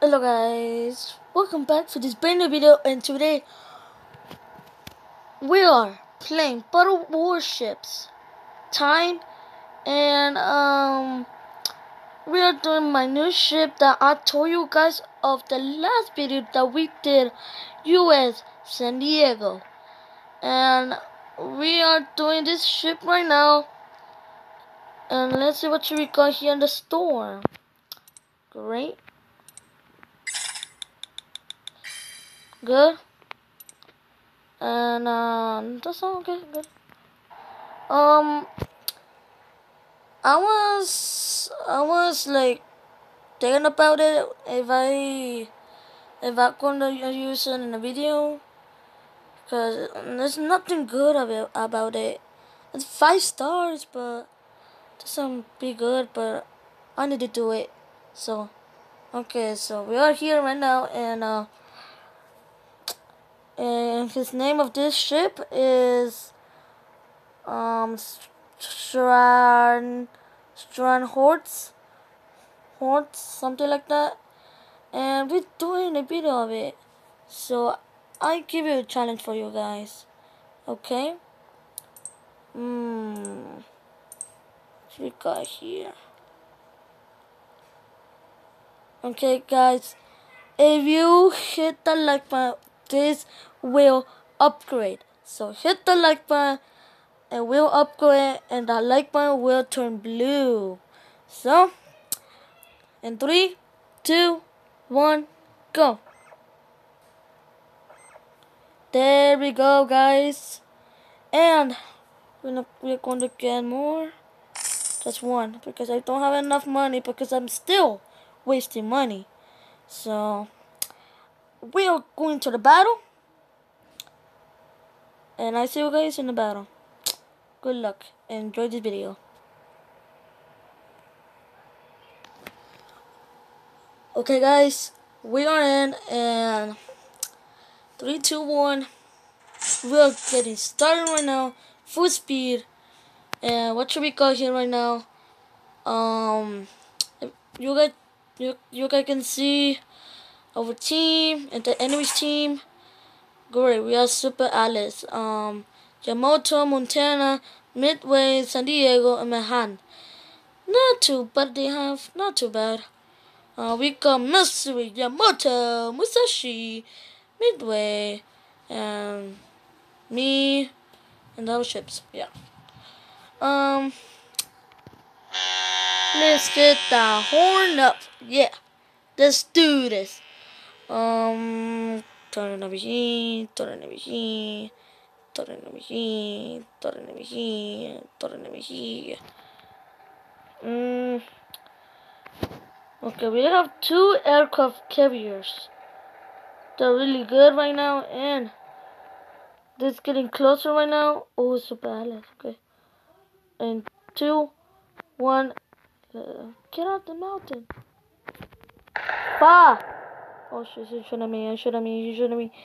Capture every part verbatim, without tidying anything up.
Hello guys, welcome back to this brand new video, and today we are playing Battle Warships time, and um we are doing my new ship that I told you guys of the last video that we did, U S San Diego, and we are doing this ship right now, and let's see what we got here in the store. Great. Good. And um, that's all okay. Good. Um, I was I was like thinking about it if I if I'm gonna use it in a video, because there's nothing good of it, about it. It's five stars, but it doesn't be good. But I need to do it. So okay, so we are here right now, and uh, and his name of this ship is um. Strand, scharshorst, horse, something like that, and we're doing a video of it. So I give you a challenge for you guys. Okay. Hmm. What we got here? Okay, guys. If you hit the like button, this will upgrade. So hit the like button. And will upgrade, and the like button will turn blue. So, in three, two, one, go. There we go, guys. And we're, not, we're going to get more. Just one, because I don't have enough money, because I'm still wasting money. So, we are going to the battle. And I see you guys in the battle. Good luck. Enjoy this video. Okay, guys, we are in, and three, two, one. We're getting started right now. Full speed. And what should we got here right now? Um, you guys, you you guys can see our team and the enemy's team. Great, we are Super Alice. Um, Yamato, Montana, Midway, San Diego, and Manhattan. Not too bad. They have not too bad. Uh, we got Missouri, Yamato, Musashi, Midway, and me, and those ships. Yeah. Um, let's get the horn up. Yeah, let's do this. Um, turn on the machine, turn on the machine, turn on the machine, turn on the machine, turn on the machine. Mm. Okay, we have two aircraft carriers. They're really good right now, and this getting closer right now. Oh, Super Alice. Okay, and two, one. Uh, get out the mountain. Bah! Oh shit, you shouldn't have me, I shouldn't have me, you shouldn't have me.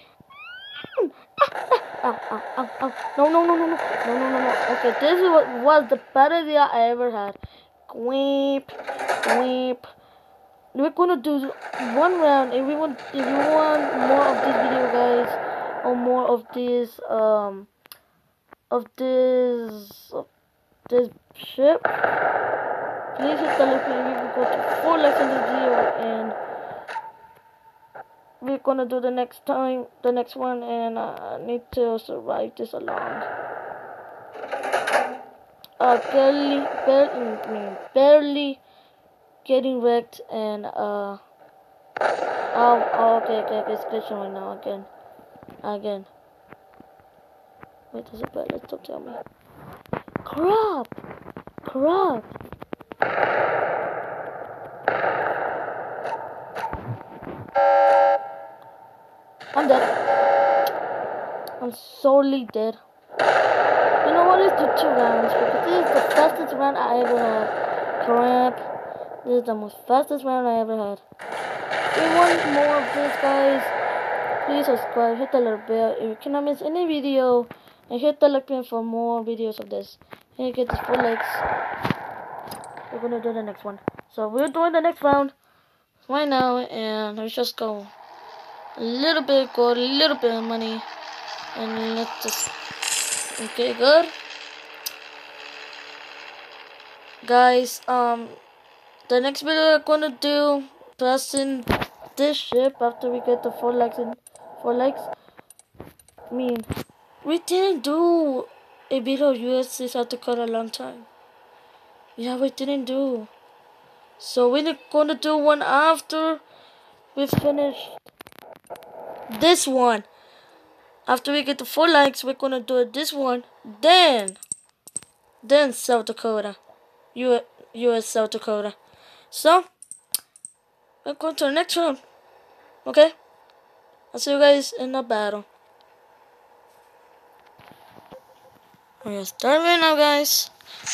Ow, ow, ow, ow. No, no, no, no, no, no, no, no, no. Okay, this is what was the best idea I ever had. Queep, queep. We're gonna do one round. If we want, if you want more of this video, guys, or more of this, um, of this, of this ship, please hit the like button. We can go to four likes in this video, and we're gonna do the next time, the next one, and I need to survive this along. Uh, barely, barely, I mean, barely getting wrecked, and uh, oh, oh okay, okay, okay, it's glitching right now again, again. Wait, does it better? Don't tell me. Crap, crap. I'm dead. I'm sorely dead. You know what? Let's do two rounds, because this is the fastest round I ever had. Crap. This is the most fastest round I ever had. If you want more of this, guys, please subscribe, hit the little bell if you cannot miss any video, and hit the like button for more videos of this. And you get this four likes. We're gonna do the next one. So we're doing the next round. right now, and let's just go a little bit gold, a little bit of money, and let's just, okay, good. Guys, um, the next video we're gonna do, passing this ship after we get the four likes and four likes. I mean, we didn't do a video of U S S South Dakota a long time. Yeah, we didn't do. So we're gonna do one after we finish this one. After we get the four likes, we're gonna do this one. Then, then South Dakota, U S South Dakota. So we're going to the next one. Okay, I'll see you guys in the battle. We're gonna start right now, guys.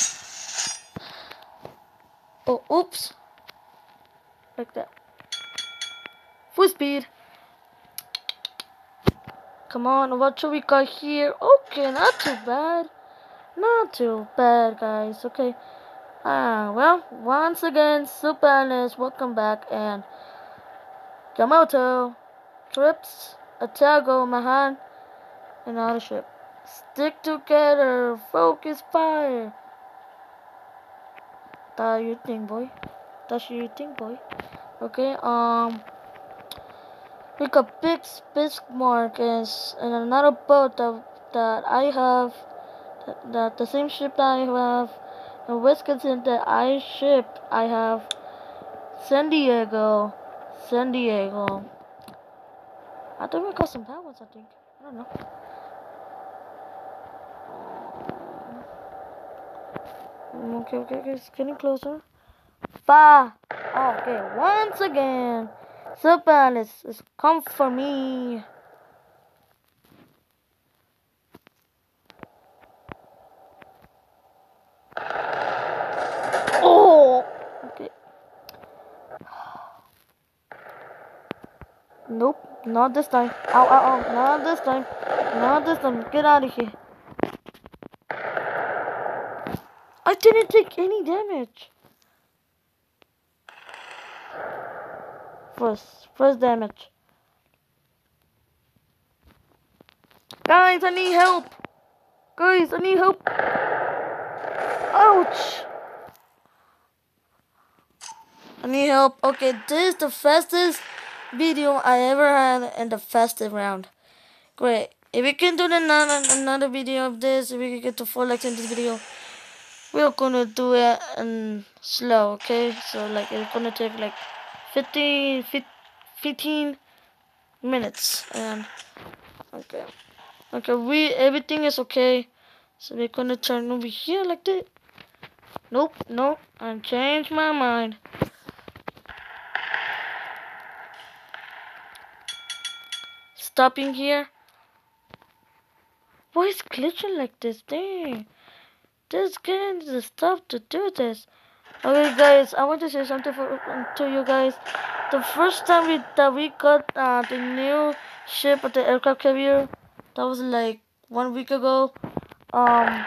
Oh, oops, like that. Full speed. Come on, what should we got here? Okay, not too bad. Not too bad, guys. Okay. Ah, well, once again, Super Alice, welcome back. And Yamato, Trips, Atago, Mahan, and all the ship. Stick together, focus fire. That's your thing, boy. That's your thing, boy. Okay, um, we got big Bismarck is and another boat that that I have, that, that the same ship that I have, in Wisconsin that I shipped. I have San Diego, San Diego. I think we got some bad ones. I think I don't know. Um, okay, okay, okay, it's getting closer. Fa. Okay, once again, Super Alice is come for me. Oh, okay. Nope, not this time. Ow, ow, ow, not this time. Not this time. Get out of here. I didn't take any damage. First, first damage. Guys, I need help. Guys, I need help. Ouch. I need help. Okay, this is the fastest video I ever had in the fastest round. Great. If we can do another another video of this, if we can get to four likes in this video, we're gonna do it in slow, okay? So like it's gonna take like fifteen, fifteen minutes, and okay, okay, we everything is okay. So we're gonna turn over here like that. Nope, nope, I changed my mind. Stopping here. Why is glitching like this? Dang. Just getting the stuff to do this. Okay, guys, I want to say something for, to you guys. The first time we that we got uh, the new ship of the aircraft carrier, that was like one week ago. Um,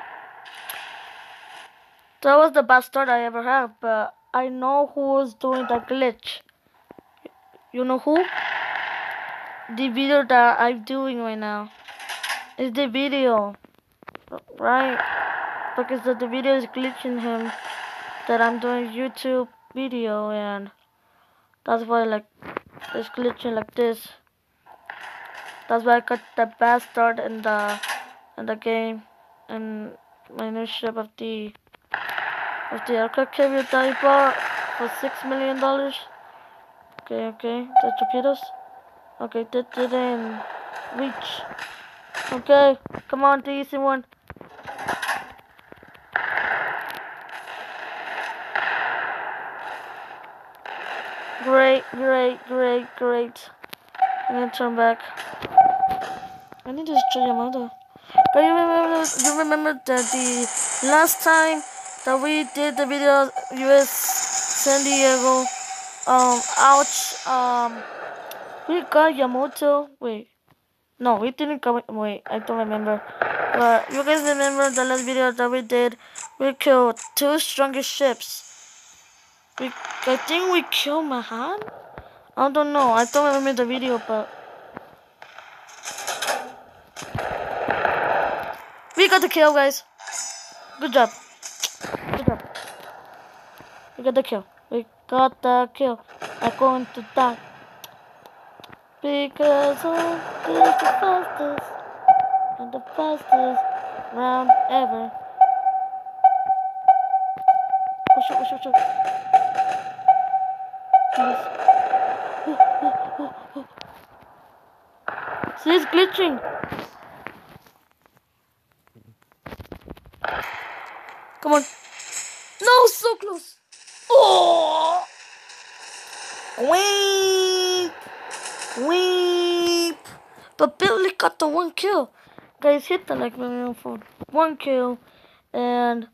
that was the best start I ever had. But I know who was doing the glitch. You know who? The video that I'm doing right now. It's the video, right? Because the, the video is glitching him. That I'm doing YouTube video, and that's why like it's glitching like this. That's why I got the best start in the in the game, and my new ship of the of the aircraft carrier that I bought for six million dollars. Okay, okay, the torpedoes. Okay, that didn't reach. Okay, come on, the easy one. Great, great, great, great. I'm gonna turn back. I need to destroy Yamato. But you remember, you remember that the last time that we did the video U S San Diego, um, ouch, um, we got Yamato. Wait, no, we didn't go. Wait, I don't remember. But you guys remember the last video that we did? We killed two strongest ships. We, I think we killed Mahan? I don't know. I don't remember the video, but we got the kill, guys. Good job. Good job. We got the kill. We got the kill. I'm going to die. Because I'm the fastest and the fastest round ever. Oh shit, oh shit, oh shit. Please. Oh, oh, oh, oh. See, it's glitching. Come on. No, so close. Oh! Weep. Weep. But Billy got the one kill. Guys, hit the like button for one kill. And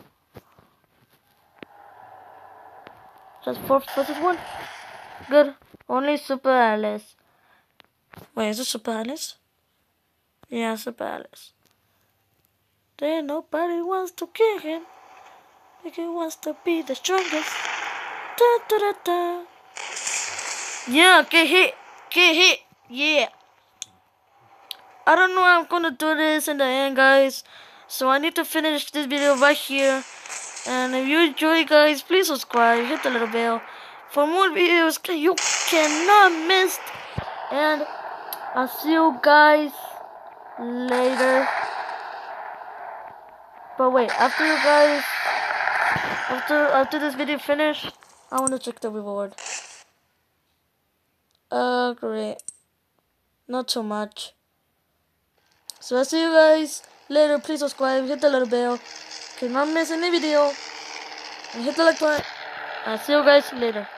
just four versus one. Good. Only Super Alice. Wait, is it Super Alice? Yeah, Super Alice. Then nobody wants to kill him. Like he wants to be the strongest. Da, da, da, da. Yeah, get hit. Get hit. Yeah. I don't know how I'm gonna do this in the end, guys. So I need to finish this video right here. And if you enjoy, guys, please subscribe. Hit the little bell for more videos you cannot miss. And I'll see you guys later. But wait, after you guys, after after this video finish, I want to check the reward. Uh, great. Not too much. So I'll see you guys later. Please subscribe, hit the little bell, cannot miss any video, and hit the like button. I'll see you guys later.